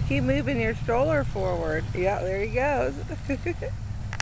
Keep moving your stroller forward. Yeah, there he goes.